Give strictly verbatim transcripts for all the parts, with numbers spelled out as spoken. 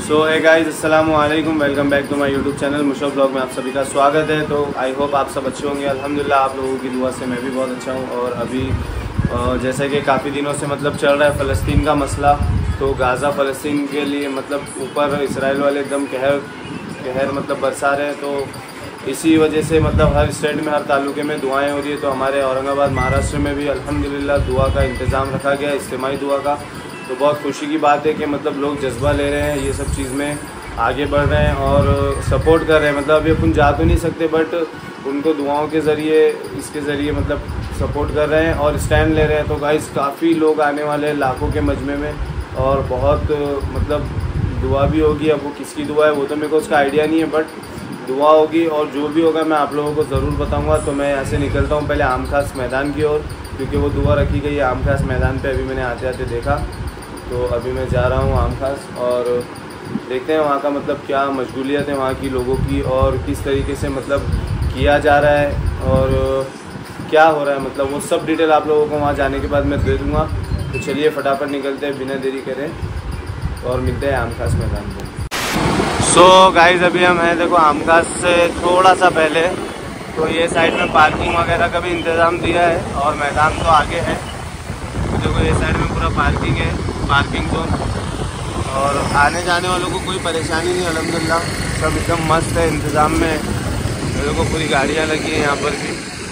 सो हे guys, अस्सलाम वालेकुम, welcome back to my YouTube channel Musharraf blog में आप सभी का स्वागत है। तो आई होप आप सब अच्छे होंगे। अल्हम्दुलिल्लाह आप लोगों की दुआ से मैं भी बहुत अच्छा हूँ। और अभी जैसे कि काफ़ी दिनों से मतलब चल रहा है फ़लस्तीन का मसला, तो गाज़ा फ़लस्तीन के लिए मतलब ऊपर इसराइल वाले एकदम कहर कहर मतलब बरसा रहे हैं। तो इसी वजह से मतलब हर स्टेट में, हर तालुके में दुआएं हो रही है। तो हमारे औरंगाबाद महाराष्ट्र में भी अल्हम्दुलिल्लाह दुआ का इंतज़ाम रखा गया है, इज्तिमाई दुआ का। तो बहुत खुशी की बात है कि मतलब लोग जज्बा ले रहे हैं, ये सब चीज़ में आगे बढ़ रहे हैं और सपोर्ट कर रहे हैं। मतलब अभी अपन जा तो नहीं सकते, बट उनको दुआओं के ज़रिए, इसके ज़रिए मतलब सपोर्ट कर रहे हैं और स्टैंड ले रहे हैं। तो गाइस काफ़ी लोग आने वाले हैं लाखों के मजमे में, और बहुत मतलब दुआ भी होगी। अब वो किसकी दुआ है वो तो मेरे को उसका आइडिया नहीं है, बट दुआ होगी और जो भी होगा मैं आप लोगों को ज़रूर बताऊंगा। तो मैं यहाँ से निकलता हूँ पहले आम खास मैदान की ओर, क्योंकि वो दुआ रखी गई है आम खास मैदान पे। अभी मैंने आते आते देखा, तो अभी मैं जा रहा हूँ आम खास और देखते हैं वहाँ का मतलब क्या मशगूलियत है वहाँ की लोगों की, और किस तरीके से मतलब किया जा रहा है और क्या हो रहा है। मतलब वो सब डिटेल आप लोगों को वहाँ जाने के बाद मैं दे दूँगा। तो चलिए फटाफट निकलते हैं बिना देरी करें और मिलते हैं आम खास मैदान में। सो so, गाइस अभी हम हैं देखो आम खास से थोड़ा सा पहले, तो ये साइड में पार्किंग वगैरह का भी इंतज़ाम दिया है और मैदान तो आगे है। तो देखो ये साइड में पूरा पार्किंग है, पार्किंग जोन, और आने जाने वालों को कोई परेशानी नहीं, अल्हम्दुलिल्लाह सब एकदम मस्त है, इंतज़ाम में। देखो पूरी गाड़ियाँ लगी हैं यहाँ पर भी।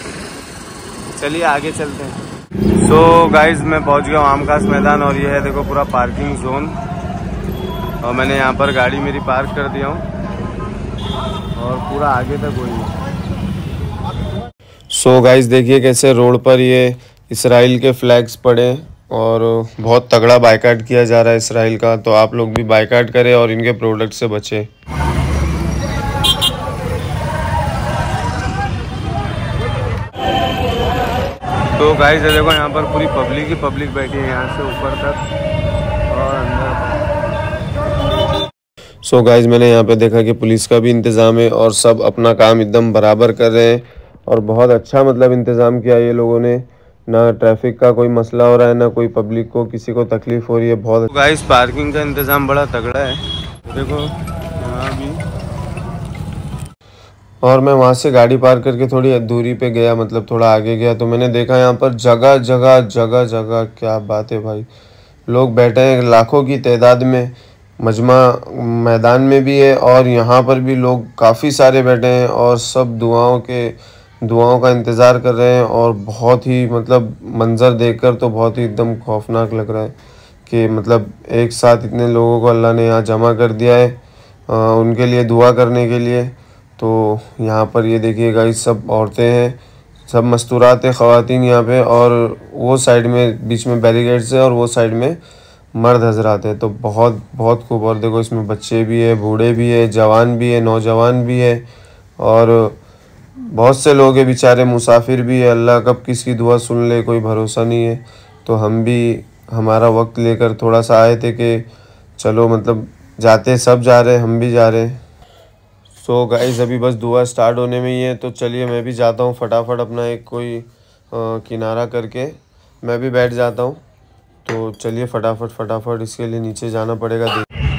चलिए आगे चलते हैं। सो so, गाइस मैं पहुँच गया हूँ आम खास मैदान, और ये है देखो पूरा पार्किंग जोन, और मैंने यहाँ पर गाड़ी मेरी पार्क कर दिया हूँ और पूरा आगे तक वही है। सो गाइस देखिए कैसे रोड पर ये इसराइल के फ्लैग्स पड़े और बहुत तगड़ा बायकाट किया जा रहा है इसराइल का। तो आप लोग भी बायकाट करें और इनके प्रोडक्ट से बचें। तो गाइस देखो यहाँ पर पूरी पब्लिक ही पब्लिक बैठी है यहाँ से ऊपर तक और अंदर। सो so गाइस मैंने यहाँ पे देखा कि पुलिस का भी इंतज़ाम है और सब अपना काम एकदम बराबर कर रहे हैं, और बहुत अच्छा मतलब इंतज़ाम किया ये लोगों ने। ना ट्रैफिक का कोई मसला हो रहा है, ना कोई पब्लिक को किसी को तकलीफ़ हो रही है। बहुत तो गाइस पार्किंग का इंतज़ाम बड़ा तगड़ा है, देखो यहाँ भी। और मैं वहाँ से गाड़ी पार्क करके थोड़ी दूरी पे गया, मतलब थोड़ा आगे गया, तो मैंने देखा यहाँ पर जगह जगह जगह जगह क्या बात है भाई, लोग बैठे हैं लाखों की तादाद में। मजमा मैदान में भी है और यहाँ पर भी लोग काफ़ी सारे बैठे हैं और सब दुआओं के दुआओं का इंतज़ार कर रहे हैं। और बहुत ही मतलब मंज़र देखकर तो बहुत ही एकदम खौफनाक लग रहा है कि मतलब एक साथ इतने लोगों को अल्लाह ने यहाँ जमा कर दिया है आ, उनके लिए दुआ करने के लिए। तो यहाँ पर ये देखिए गाइस सब औरतें हैं, सब मस्तूरात है ख़वातीन यहाँ पे, और वो साइड में बीच में बैरिकेड्स है और वो साइड में मर्द हजरात है। तो बहुत बहुत खूब। और देखो इसमें बच्चे भी है, बूढ़े भी है, जवान भी है, नौजवान भी है, और बहुत से लोग हैं बेचारे, मुसाफिर भी है। अल्लाह कब किसकी दुआ सुन ले कोई भरोसा नहीं है। तो हम भी हमारा वक्त लेकर थोड़ा सा आए थे कि चलो मतलब जाते, सब जा रहे हैं हम भी जा रहे हैं। सो गाइस अभी बस दुआ स्टार्ट होने में ही है, तो चलिए मैं भी जाता हूँ फटाफट अपना एक कोई आ, किनारा करके मैं भी बैठ जाता हूँ। तो चलिए फटाफट फटाफट इसके लिए नीचे जाना पड़ेगा।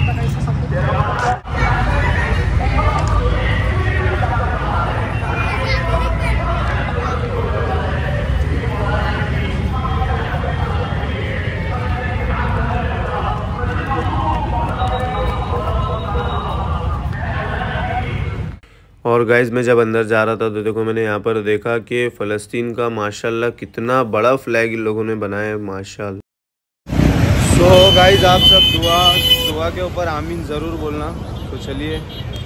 और गाइस मैं जब अंदर जा रहा था तो देखो मैंने यहाँ पर देखा कि फ़लस्तीन का माशाल्लाह कितना बड़ा फ्लैग इन लोगों ने बनाया है, माशाल्लाह। सो so गाइस आप सब दुआ दुआ के ऊपर आमीन ज़रूर बोलना। तो चलिए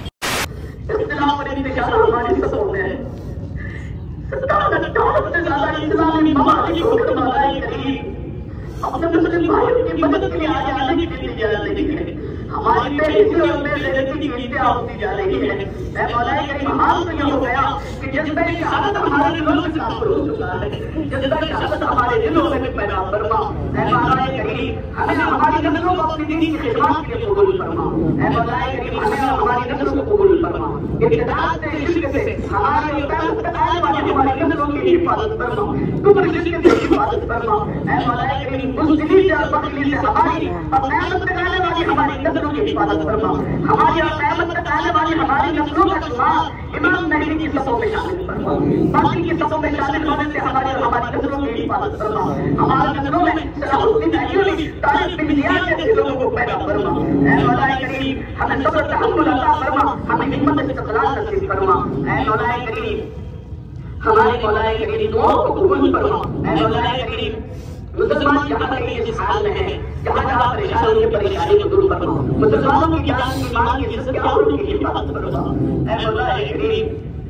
हमारी बेइज्जती और बेइज्जती की कीमतें होती जा रही है। मैं मौलाए करीम हाल तो ये हो गया कि जज्बे शहादत हमारे दिलों में साफ हो चुका है, जज्बे शहादत हमारे दिलों में पैदा फरमा। मैं मौलाए करीम हमें हमारी नस्लों को अपनी दीन की खिदमत के लिए कबूल फरमा। मैं मौलाए करीम हमें हमारी नस्लों को कबूल फरमा। इब्तिदाअत से शिर्क से हमारे आने वाली हमारी नस्लों की हिफाजत फरमा, कुफ्र शिर्क की हिफाजत फरमा। मैं मौलाए करीम मुस्लिम और बदली से हमारी और क़यामत तक आने वाली हमारी नस्लों की हिफाजत फरमा। हमारी यहाँ क़यामत तक आने वाली हमारी नस्लों का शुमार इमाम महदी की सफ़ों में शामिल फरमा। बाकी की सफ़ों में शामिल होने से हमारी और हमारी नस्लों की हिफाजत फरमा। हमारी नस्लों में Salahuddin Ayyubi, Tariq bin Ziyad जैसे लोगों को पैदा फरमा। ऐ मौलाए करीम, हमें सब्र तहम्मुल अता फरमा, हमें हिम्मत इस्तिक़लाल नसीब फरमा। ऐ मौलाए करीम, हमारे मौलाए करीम दुआओं को कबूल फरमा। ऐ मौलाए करीम, मुसलमान जहाँ कहीं जिस हाल में है, जहाँ जहाँ परेशान उनकी परेशानी को दूर फरमा। मुसलमानों की जान, ईमान की इज्जत और उनकी हिफाजत फरमा। ऐ मौलाए करीम,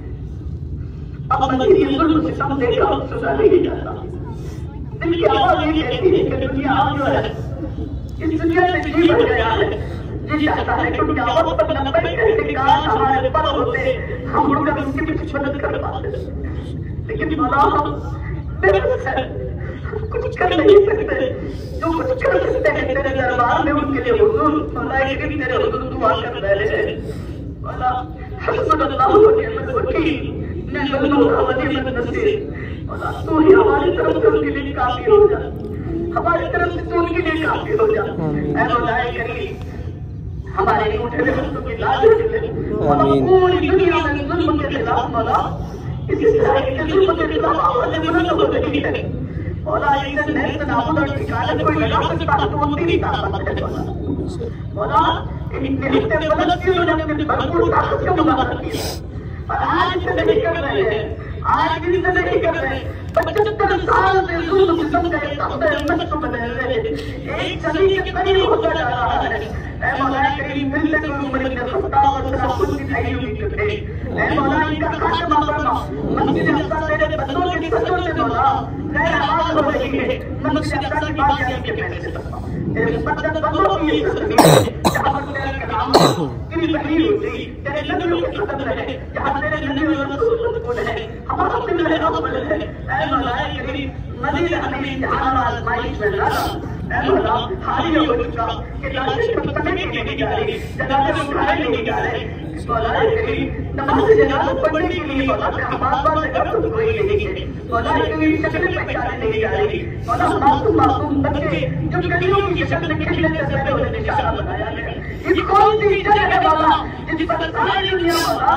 अब मज़ीद ये जुल्म सितम देखा और सुना नहीं जाता। दिल की आवाज़ ये कहती है कि दुनिया जो है, इस दुनिया से जी भर गया है। जी चाहता है कि उनकी आवाज़ पर नब्बे घंटे काश हमारे पर होते, हम उड़कर उनकी कुछ मदद कर पाते। लेकिन मौला हम बेबस है, कुछ कर नहीं सकते। जो कुछ कर सकते हैं तेरे दरबार में उनके लिए हुजूर मौलाए करीम तेरे हुजूर दुआ कर रहे हैं। मौला हस्बुनल्लाहु व निअमल वकील, निअमल मौला व निअमल नसीर। मौला तू ही हमारी तरफ से उनके लिए काफी हो जा, हमारी तरफ से तू उनके लिए काफी हो जा। ऐ मौलाए करीम, हमारे उठे हुए हस्तों की लाज रख ले। मौला पूरी दुनिया में जुल्म के खिलाफ मौला इस तरह के जुल्म के खिलाफ आवाज़ें बुलंद हो रही है। मौला इसे नेस्त नाबूद और ठिकाने कोई लगा सकता है तो वो तेरी ताकत है। मौला इतने हफ्ते फलस्तीनियों ने अपनी भरपूर ताकत से मुजाहरा किया और आज से नहीं कर रहे हैं, आज भी से नहीं कर रहे। पचहत्तर साल से जुल्म सितम का एक तख्ते नश्र बने हुए एक सदी के करीब होता जा रहा है। ऐ मौलाए करीम, मिलने को उम्र इब्न खत्ताब और सलाहुद्दीन अय्यूबी के थे। ऐ मौला इनका खात्मा फरमा। मस्जिद अक़सा तेरे बंदों के सजदों से मौला गैर आबाद हो रही है। मस्जिद अक़सा की बात है इनके पैसे फरमा। तेरे मुक़द्दस बंदों की ये ज़मीन है जहाँ पर तेरा कलाम तेरी तहरीर हुई, तेरे नबियों के कदम रहे, जहाँ तेरे नबी और रसूल मज़कूर है, हमारा दिल है अव्वल है। ऐ मौलाए करीम, मज़ीद हमें इम्तिहान और आज़माइश में न डाल। ऐ मौला, हाल ही हो चुका कि लाशें दफनाने के लिए नहीं जा रही, जनाज़े उठाने नहीं जा रहे। मौलाए करीम, नमाज़ जनाज़ा पढ़ने के लिए मौला हमारे पास जगह कोई नहीं है। मौला इतनी शक्लें पहचाने नहीं जा रही। मौला मासूम मासूम बच्चे जो गलियों की शक्ल खेलने से पहले उन्हें निशाना बनाया गया। ये कौन सी जगह है मौला जिस पर सारी दुनिया मौला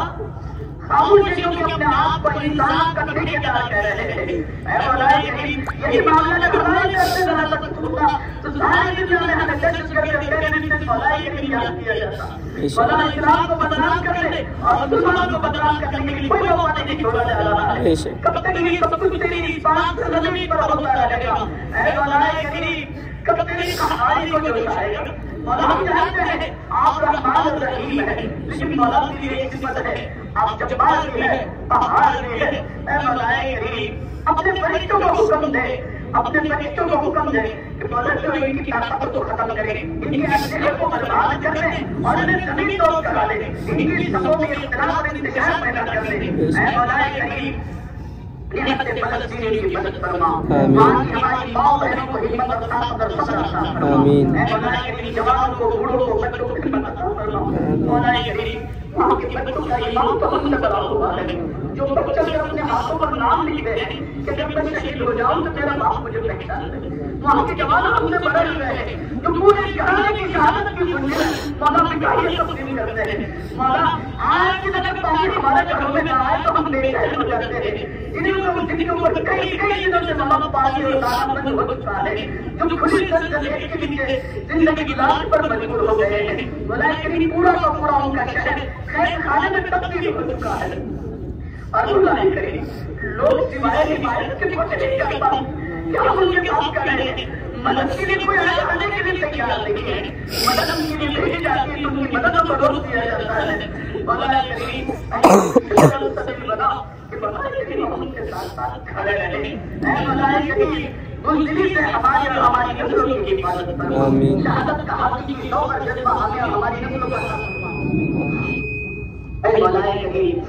खामोश है, क्योंकि अपने आप को इंसान का ठेकेदार कह रहे हैं। ऐ मौलाए करीम, यही मामला जब हमारे तरफ से जरा तक होगा तो सारी दुनिया में हमें दर्ज करके तेरे दिन मौलाए करीम याद किया जाता। मौला इस्लाम को बदनाम करने और मुसलमानों को बदनाम करने के लिए कोई मौका नहीं छोड़ा जा रहा है। कब तक ये सब कुछ तेरी इस बात से ज़मीन पर होता रहेगा? ऐ मौलाए करीम, कब तेरी कहानी को जोश आएगा? मौला हम जानते हैं आप रहमान और रहीम है, लेकिन मौला तेरी एक सिफत है, आप जब्बार भी है, पहाड़ भी है। ऐ मौलाए करीम, अपने फरिश्तों को हुक्म दे, अपने फरिश्तों को हुक्म दे कि मौला जो इनकी ताकत को खत्म करे, इनके असले को बर्बाद कर दे और इन्हें जमीन तोड़ करा दे, इनकी सबों में इख्तिलाफ और इंतशार पैदा कर दे। ऐ मौलाए करीम, निहमत फलस्तीन की मदद फरमा। वहाँ की हमारी माँ बहनों को हिम्मत और ताकत और सब्र अता फरमा। ऐ मौलाए करीम, जवानों को, बूढ़ों को, बच्चों को हिम्मत अता फरमा। मौलाए करीम, वहाँ के बच्चों का ईमान तो हमसे बड़ा हुआ है। जो बच्चे अपने हाथों पर नाम लिखते हैं कि जब मैं शहीद हो जाऊं तो मेरा बाप मुझे पहचान दे। वहाँ के जवान हमसे बड़े हुए हैं जो पूरे घराने की शहादत की खुशी मौला पिताई तस्लीम करते हैं। मौला आज की तरह पानी हमारे घरों में ना आए तो हम बेचैन हो जाते हैं। इन्हीं जिनके ऊपर कई कई दिनों से मौला पानी और दाना बंद हो चुका है, जो खुली सर जलेब के नीचे जिंदगी की लाश पर मजबूर हो गए हैं। मौला करीम, पूरा का पूरा उनका शहर खैर खाने में तब्दील हो चुका है। और मौलाए करीम, लोग सिवाय हिमायत के कुछ नहीं कर पाते। क्या हम उनके पास करें? मदद के लिए कोई आया करने के लिए तैयार नहीं है। मदद के लिए भेजी जाती है तो उनकी मदद को रोक दिया जाता है। मौलाए करीम, बना कि मौलाए करीम हम उनके साथ साथ खड़े रहे। ऐ मौलाए करीम, बुज़दिली से हमारी और हमारी नस्लों की हिफाजत फरमा। शहादत का हकीकी शौक़ और जज्बा हमें और हमारी नस्लों को अता फरमा। ऐ मौलाए करीम,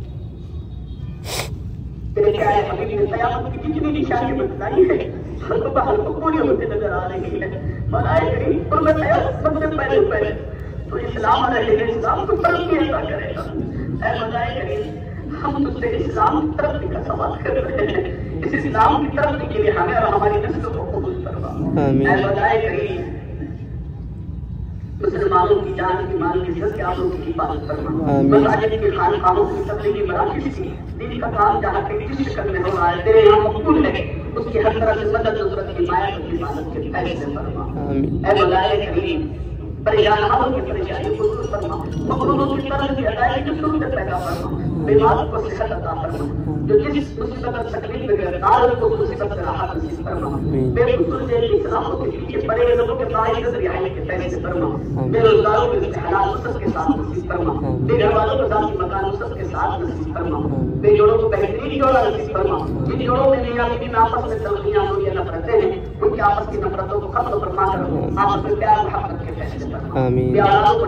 तेरे प्यारे हबीब ने क़यामत की जितनी निशानी बताई है हर बार को पूरी होते नजर आ रही है। मौलाए करीम, और मैं सबसे पहले पहले तो इस्लाम और अहले इस्लाम को तरक्की अता करेगा। ऐ मौलाए करीम, हम तुझसे इस्लाम की तरक्की का सवाल कर रहे हैं। इस इस्लाम की तरक्की के लिए हमें और हमारी नस्लों को कबूल फरमा। ऐ मौलाए करीम, मुसलमानों की जान की माल की इज्जत के आबरू की हिफाजत फरमा। मसाजिद की खानकाहों की तबलीगी मराकिज़ की दीन का काम जहाँ पे जिस शक्ल में हो रहा है तेरे यहाँ मकबूल है, उसकी हर तरह से मदद नुसरत की माया की हिफाजत के फैसले फरमा। ऐ मौलाए करीम परेशान हालों की परेशानी को दूर फरमा, मकरूरों की तरह की अदायगी की सूरत पैदा फरमा, बीमार को सेहत अता फरमा, जो जिस मुसीबत और तकलीफ में गिरफ्तार है उसको मुसीबत से राहत नसीब फरमा, बेकसूर जेल की सलाखों के पीछे पड़े हुए लोगों के बाइज़्ज़त रिहाई के फैसले फरमा, बेरोजगारों के रिश्ते हलाल नुसरत के साथ नसीब फरमा, बेघर वालों को ज़ाती मकान नुसरत के साथ नसीब फरमा, बेजोड़ों को बेहतरीन जोड़ा नसीब फरमा, जिन जोड़ों में मियां बीवी में आपस में तलखियां दूरियां नफरतें हैं उनकी आपस की नफरतों को खत्म फरमा कर आपस में प्यार मोहब्बत के फैसले फरमा। आमीन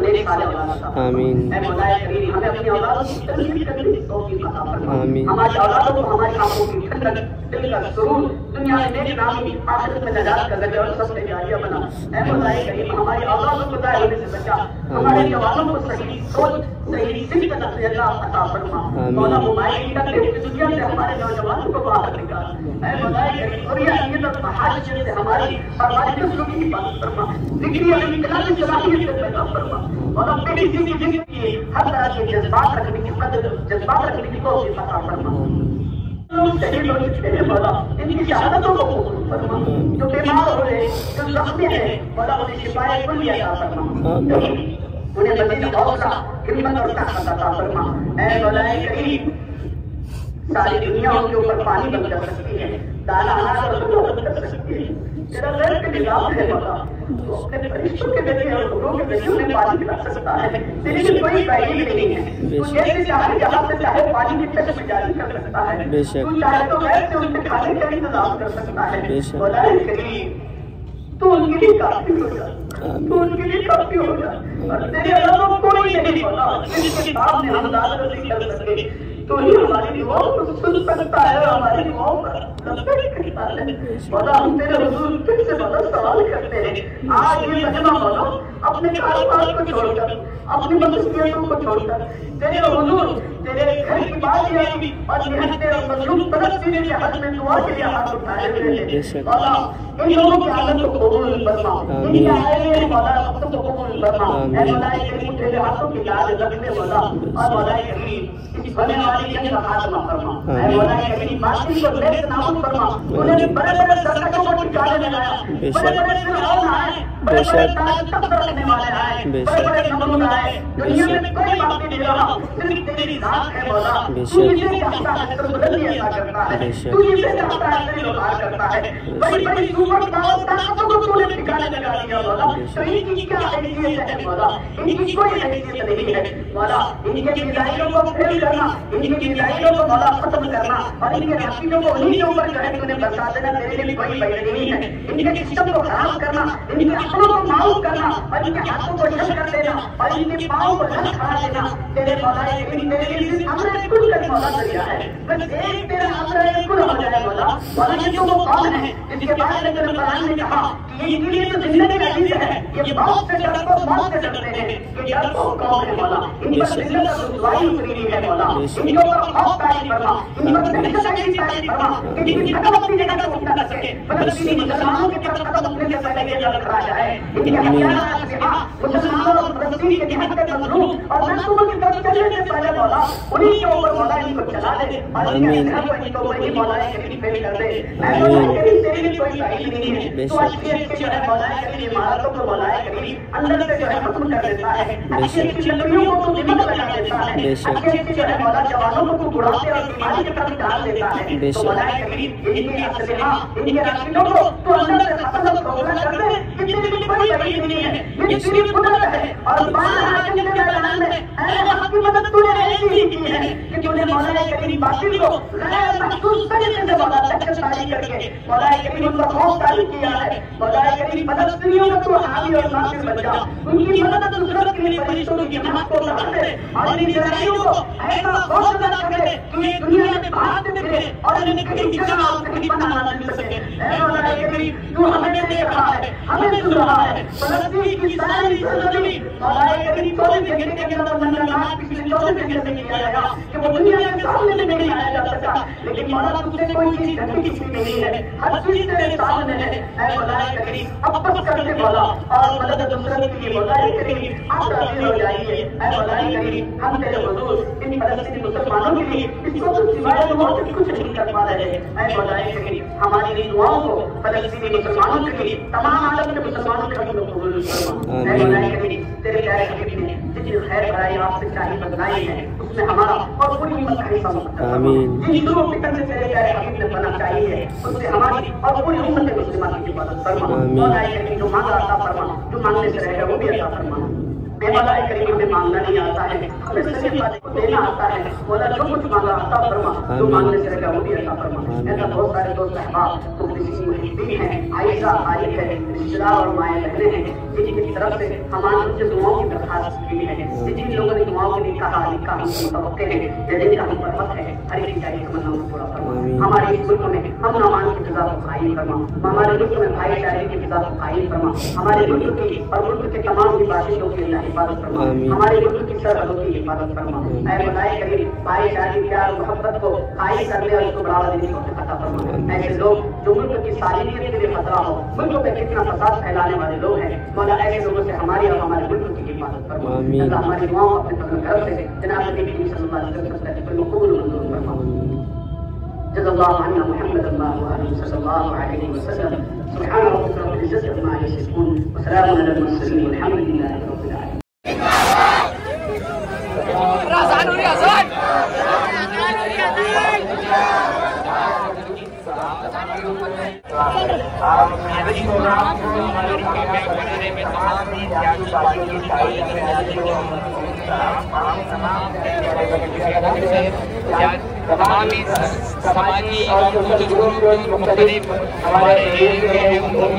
आमीन ऐ मौलाए करीम हमें अपनी औलादों की तरबियत करने की तौफीक अता फरमा। हमारी औलादों को हमारी आंखों की ठंडक, दिल का सुरूर, दुनिया में नेक नामी, आखिरत में नजात का जरिया और सबसे जारिया बना। ऐ मौलाए करीम हमारी औलादों को दाए होने से बचा, हमारे जवानों को सही सोच, सही सिद्ध नसीहत अता फरमा। मौला मोबाइल का दुनिया से हमारे नौजवानों को बाहर निकाल। ऐ मौलाए करीम और ये अनीयत और महाशियत से हमारी और हमारी नस्लों की हिफाजत फरमा, जिक्री और इनकलाबी सलाहियत से पैदा फरमा और अपने किसी की जिंदगी हर तरह के जज्बात रखने की कदर जज्बात रखने की तौफीक अता फरमा। शहीद हो चुके हैं मौला इनकी शहादतों को कबूल फरमा, जो बीमार हो रहे जो जख्मी है मौला उन्हें शिफाए कुल्ली अता फरमा, उन्हें मज़ीद हौसला हिम्मत और ताकत अता फरमा। ऐ मौलाए करीम सारी दुनिया उनके ऊपर पानी बंद कर सकती है, दाना अनाज और दूध बंद कर सकती है, तेरा गैर के निजाम है मौला, तो अपने फरिश्तों के जरिए और हुक्मों के जरिए उन्हें पानी पिला सकता है, तेरी भी कोई तारीफ नहीं है, तू जैसे चाहे जहाँ से चाहे पानी की टच में जारी कर सकता है, तू चाहे तो गैर से उनके खाने का इंतजाम कर सकता है। मौलाए करीम तू उनके लिए काफी हो जा, तू उनके लिए काफी हो जा और तेरे अलावा कोई नहीं मौला जिसके सामने हम दादरसी कर सके, तो ही हमारी दुआओं को सुन सकता है, हमारी दुआओं का लब्बैक करता है। मौला हम तेरे हुजूर फिर से बड़ा सवाल करते हैं, आज ये बहना मौला अपने कारोबार को छोड़कर, अपनी मसरूफियतों को छोड़कर तेरे हुजूर तेरे घर की बातियां और निहत्ते और मजलूम फलस्तीनी के हक में दुआ के लिए हाथ उठाए हुए हैं। मौला इन लोगों की आदत को कबूल फरमा, इनके आए हुए मौला वक्त को कबूल फरमा। ऐ मौलाए करीम तेरे हाथों की लाज रखने मौला और मौलाए करीम इस बने वाली जंग का खात्मा फरमा। ऐ मौलाए करीम बातिल को लेस नाबूद फरमा, उन्हें बड़े बड़े सरकटों को ठिकाने लगाया, बड़े बड़े फिरौन आए, बड़े बड़े ताज तख्त रखने वाले आए, बड़े बड़े नमरूद आए, दुनिया में कोई बाकी नहीं रहा, सिर्फ तेरी जात है मौला। तू जिसे चाहता है तेरे बुलंदी अता करता है, तू जिसे चाहता है तेरी लोहार करता है, बड़ी बड़ी सुपर पावर ताकतों को तूने ठिकाने लगा दिया मौला, तो इनकी क्या हैसियत है मौला, इनकी कोई हैसियत नहीं है मौला। इनके मिसाइलों को फेल करना, इनकी मिसाइलों को मौला खत्म करना और इनके राशियों को उन्हीं के ऊपर जो है तूने बरसा देना, तेरे लिए कोई बैठ नहीं है। इनके सिस्टम को खराब करना, इनके अक्लों को माउस करना और इनके हाथों को शल कर देना और इनके पाँव को ढक खड़ा देना, तेरे मौलाए करीम तेरे लिए अमर कुल का मौला दरिया है, बस एक तेरा अमर कुल हो जाए मौला। मौला ये तो वो कौन है जिसके बारे में तेरे कुरान ने कहा कि ये इनके लिए तो जिंदगी का चीज है, ये मौत से डर को मौत से डरते हैं, ये डर को कौन है मौला, इन पर जिल्लत और रुसवाई उतरी है मौला, इनके ऊपर खौफ तारीफ फरमा, इन पर दहशत तारीफ फरमा कि इनकी कदम अपनी जगह से उठ न सके, फलस्तीनी मुसलमानों की तरफ कदम उठने से पहले ये डर खड़ा जाए, इनके हथियार अस्लहा मुसलमानों और फलस्तीन के निहत्ते मजलूम और मजलूमों की तरफ चलने से पहले मौला उन्हीं के ऊपर मौला इनको चला दे और इनके घर को इनको वही मौलाए करीम फेल कर दे। ऐ मौलाए करीम तेरे लिए कोई तारीफ नहीं है, तो अच्छी अच्छी जो है मौलाए करीम इमारतों को मौलाए करीम अंदर से जो है खत्म कर देता है, अच्छी अच्छी लकड़ियों को तो दिमक लगा देता है, अच्छी अच्छी जो है मौला जवानों को तो बुढ़ापे और बीमारी की तरफ डाल देता है। तो मौलाए करीम इनके अस्लहा इनके राशियों को तो अंदर से खत्म खोखला कर दे, कि तेरे लिए कोई तारीफ नहीं है, ये तेरी कुदरत है और बारह के मैदान में ऐ हक की मदद तूने ऐसी ही की है कि तूने मौलाए करीम बातिल को गैर महसूस तरीके से मौला तारीफ करके मौलाए करीम उनका खौफ तारीफ किया है। मौलाए करीम फलस्तीनियों का तो हावी और नासिर बन जा, उनकी मदद नुसरत के लिए फरिश्तों की जमात को बढ़ा दे और इन इजराइलियों को ऐसा हौसला कर दे कि ये दुनिया में भागते फिरे और इन्हें कहीं जगह और कहीं पनाह न मिल सके। ऐ मौलाए करीम तू हमें देख रहा है, हमें सुन रहा है, फलस्तीन की सारी सरजमीं मौलाए करीम चौबीस घंटे के अंदर उनका नाश पिछले चौबीस घंटे में किया गया कि वो दुनिया के सामने नहीं आया जा सकता। लेकिन मौला तुझसे कोई चीज ढंगी की नहीं है, हर चीज तेरे सामने है। ऐ मौलाए करीम अब बस करने वाला और मदद दूसरे के लिए मौलाए करीम आप राजी हो जाइए। ऐ मौलाए करीम हम तेरे हुजूर इन फलस्तीनी मुसलमानों के लिए इसको तो सिवाय दुआ के कुछ नहीं कर पा रहे हैं। ऐ मौलाए करीम हमारी इन दुआओं को फलस्तीनी मुसलमानों के लिए तमाम आलम के मुसलमानों के लिए कबूल फरमा। ऐ मौलाए करीम तेरे प्यारे हबीब ने जितनी खैर भलाई आपसे चाहिए बदलाई है उसमें हमारा और पूरी उम्मत का हिस्सा मुकद्दर फरमा। जिन शुरू फिक्र से तेरे प्यारे हबीब ने बना चाहिए उससे हमारी और पूरी उम्मत मुस्लिमा की हिफाजत फरमा। मौलाए करीम जो मांगा अता फरमा, जो मांगने से रहेगा वो भी अता फरमा। मौलाए करीम हमें मांगना नहीं आता है, हमें सच्चे वाले को देना आता है। मौला जो कुछ मांगा अता फरमा, जो मांगने से रहेगा वो भी अता फरमा। ऐसा बहुत सारे दोस्त अहबाब तो किसी मुहिब्बीन हैं, आयशा आरिफ है, रिश्तेदार और माएँ बहनें हैं जिनकी तरफ से हमारे उनसे दुआओं की दरखास्त की है। जिन लोगों ने दुआओं के लिए कहा लिखा हम मुतवक्किल हैं या जिनका हम पर हक है, हर एक की चाहिए तमन्ना को पूरा फरमा। हमारे इस मुल्क में हम अमान की फिजा को कायम फरमा, हमारे मुल्क में भाईचारे की फिजा को कायम फरमा, हमारे मुल्क की और मुल्क के तमाम बाशिंदों की हिफाजत फरमा, हमारे मुल्क की सरहदों की हिफाजत फरमा। ऐ मौलाए करीम भाईचारे प्यार मोहब्बत को कायम करने और उसको बढ़ावा देने की अता फरमा। ऐसे लोग जो मुल्क की सालियत के लिए खतरा हो, मुल्क में कितना फसाद फैलाने वाले लोग हैं, मौला ऐसे लोगों से हमारी और हमारे मुल्क की हिफाजत फरमा। अल्लाह हमारी दुआओं को अपने फजल करम से जनाब नबी सल्लल्लाहु अलैहि वसल्लम को कबूल मंजूर फरमा। जज़ाल्लाहु अन्ना मुहम्मदन सल्लल्लाहु अलैहि वसल्लम। सुब्हान रब्बिका रब्बिल इज्जति अम्मा यसिफून व सलामुन अलल मुरसलीन वल्हम्दुलिल्लाहि रब्बिल आलमीन। आजान हो रही आजान तमाम समाजी और मुख्तलिफ हमारे एरिया हैं उनको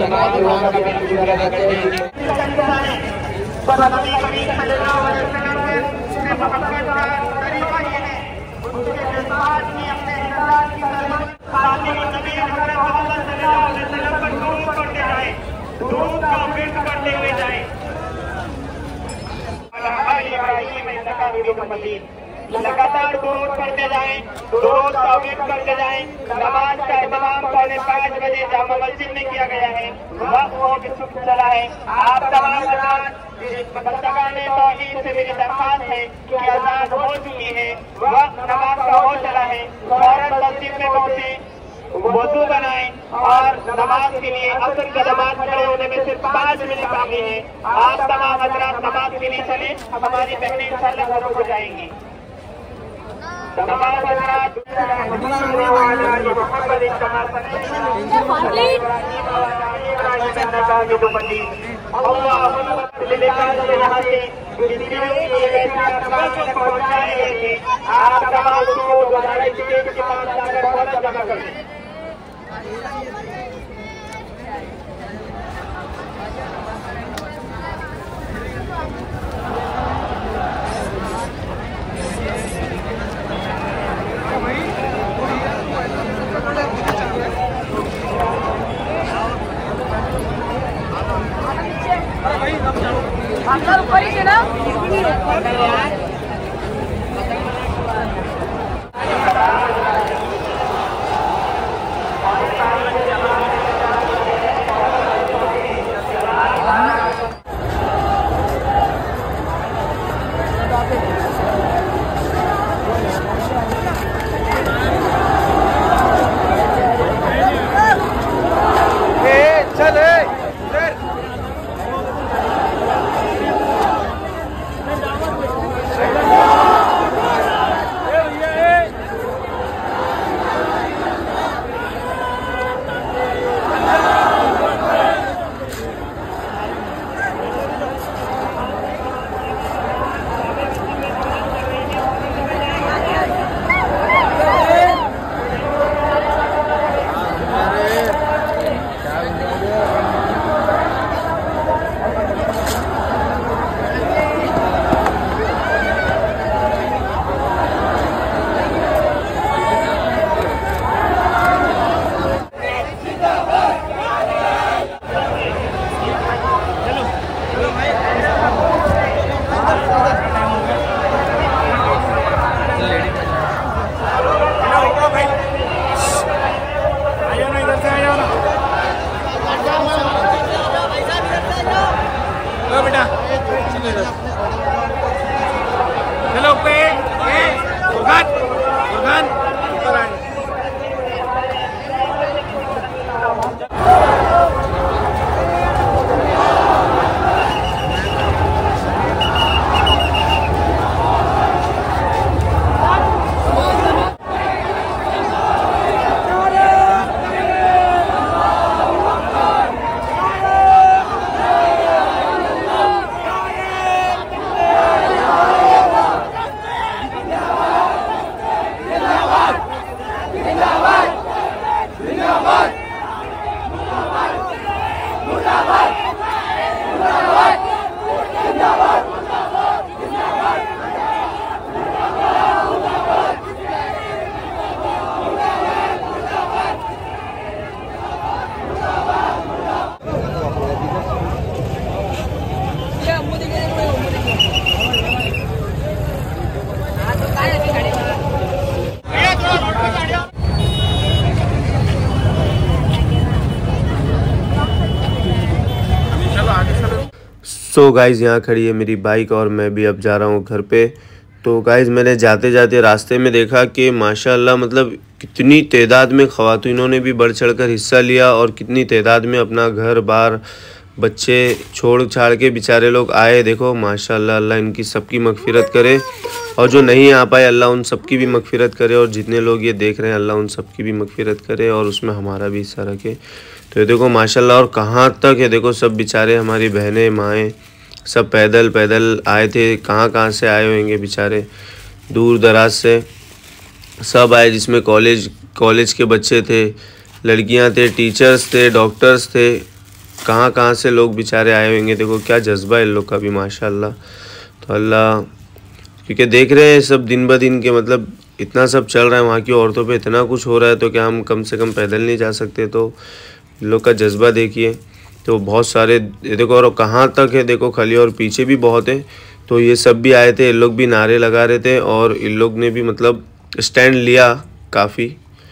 लगातार दुरूद पढ़ते जाएं, दुरूद तौहीद करते जाएं। नमाज का इमाम पौने पाँच बजे जामा मस्जिद में किया गया है, वक्त हो चुक चला है। आप तमाम बंदगाने तौहीद से मेरी दरखास्त है कि अज़ान हो चुकी है, वक्त नमाज का हो चला है, फौरन मस्जिद में पहुंचे, वुज़ू बनाएं और नमाज के लिए असर का नमाज खड़े होने में सिर्फ पाँच मिनट बाकी है। आप तमाम हज़रात नमाज के लिए चले, हमारी बहनें इंशाअल्लाह घरों को जाएंगी। तमाम हज़रात आप तमाम के पास जाकर जमा कर दें। अंदर ऊपर ही ना सो गाइज़ यहाँ खड़ी है मेरी बाइक और मैं भी अब जा रहा हूँ घर पे। तो गाइज़ मैंने जाते जाते रास्ते में देखा कि माशाल्लाह मतलब कितनी तादाद में ख़वातीनों ने भी बढ़ चढ़ कर हिस्सा लिया और कितनी तादाद में अपना घर बार बच्चे छोड़ छाड़ के बेचारे लोग आए। देखो माशाल्लाह, अल्लाह इनकी सबकी मग़फ़िरत करे और जो नहीं आ पाए अल्लाह उन सबकी भी मग़फ़िरत करे और जितने लोग ये देख रहे हैं अल्लाह उन सबकी भी मग़फ़िरत करे और उसमें हमारा भी हिस्सा रखे। तो ये देखो माशाल्लाह, और कहाँ तक है देखो सब बेचारे हमारी बहनें माएँ सब पैदल पैदल आए थे। कहाँ कहाँ से आए होंगे बेचारे, दूर दराज से सब आए, जिसमें कॉलेज कॉलेज के बच्चे थे, लड़कियां थे, टीचर्स थे, डॉक्टर्स थे, कहाँ कहाँ से लोग बेचारे आए होंगे। देखो क्या जज्बा है इन लोग का भी माशाल्लाह। तो अल्लाह, क्योंकि देख रहे हैं सब दिन ब दिन के मतलब इतना सब चल रहा है, वहाँ की औरतों पे इतना कुछ हो रहा है, तो क्या हम कम से कम पैदल नहीं जा सकते। तो इन लोग का जज्बा देखिए। तो बहुत सारे देखो, और कहाँ तक है देखो खाली, और पीछे भी बहुत है। तो ये सब भी आए थे, इन लोग भी नारे लगा रहे थे और इन लोग ने भी मतलब स्टैंड लिया काफ़ी।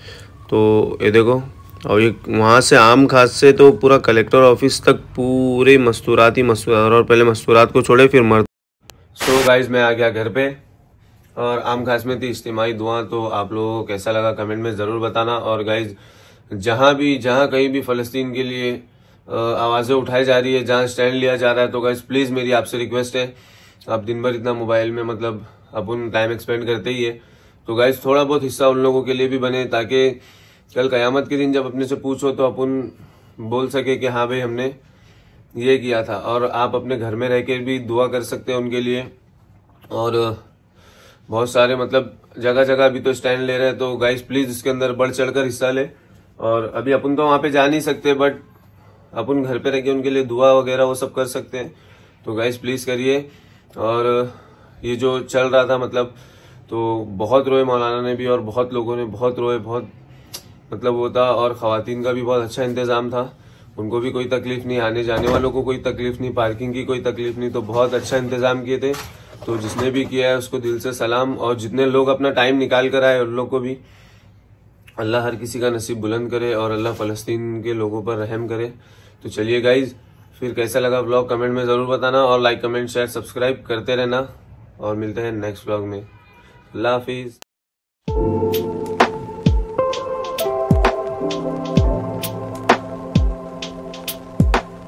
तो ये देखो, और ये वहाँ से आम खास से तो पूरा कलेक्टर ऑफिस तक पूरे मस्तूरात ही मस्तूरात, और पहले मस्तूरात को छोड़े फिर मर्द। सो गाइज़ मैं आ गया घर पे और आम खास में थी इज्तिमाई दुआ। तो आप लोगों को कैसा लगा कमेंट में ज़रूर बताना। और गाइज़ जहाँ भी जहाँ कहीं भी फ़लस्तीन के लिए आवाज़ें उठाई जा रही है, जहाँ स्टैंड लिया जा रहा है, तो गाइज़ प्लीज़ मेरी आपसे रिक्वेस्ट है, आप दिन भर इतना मोबाइल में मतलब अपन टाइम एक्सपेंड करते ही है, तो गाइज़ थोड़ा बहुत हिस्सा उन लोगों के लिए भी बने, ताकि कल क़यामत के दिन जब अपने से पूछो तो अपन बोल सके कि हाँ भाई हमने ये किया था। और आप अपने घर में रह के भी दुआ कर सकते हैं उनके लिए। और बहुत सारे मतलब जगह जगह भी तो स्टैंड ले रहे हैं, तो गाइज़ प्लीज़ इसके अंदर बढ़ चढ़ कर हिस्सा ले। और अभी अपन तो वहाँ पे जा नहीं सकते, बट अपन घर पे रह के उनके लिए दुआ वगैरह वो सब कर सकते हैं। तो गाइज़ प्लीज़ करिए। और ये जो चल रहा था मतलब, तो बहुत रोए मौलाना ने भी और बहुत लोगों ने बहुत रोए, बहुत मतलब वो था। और ख़वातीन का भी बहुत अच्छा इंतज़ाम था, उनको भी कोई तकलीफ़ नहीं, आने जाने वालों को कोई तकलीफ़ नहीं, पार्किंग की कोई तकलीफ़ नहीं, तो बहुत अच्छा इंतज़ाम किए थे। तो जिसने भी किया है उसको दिल से सलाम, और जितने लोग अपना टाइम निकाल कर आए उन लोग को भी अल्लाह हर किसी का नसीब बुलंद करे और अल्लाह फ़लस्तीन के लोगों पर रहम करे। तो चलिए गाइज़, फिर कैसा लगा व्लॉग कमेंट में ज़रूर बताना, और लाइक कमेंट शेयर सब्सक्राइब करते रहना, और मिलते हैं नेक्स्ट व्लॉग में। अल्लाह हाफिज़।